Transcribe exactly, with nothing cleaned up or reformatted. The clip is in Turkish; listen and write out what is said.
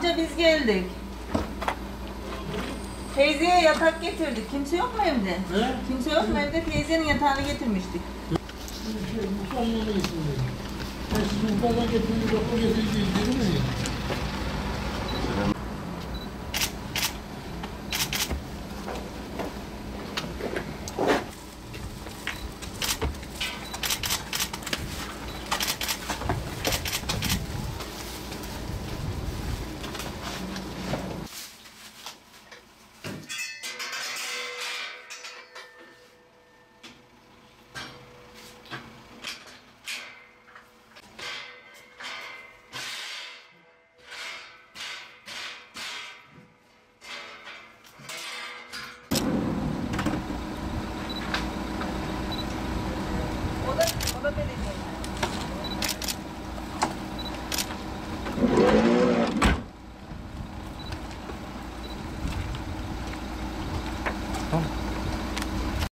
Amca biz geldik. Teyzeye yatak getirdik. Kimse yok mu evde? He? Kimse yok mu evde? Teyzenin yatağını getirmiştik. Şey, muhtarla mı getirdin? Ben siz muhtarla getirdiniz, doktor getirdiniz değil mi? O da, o da belediye.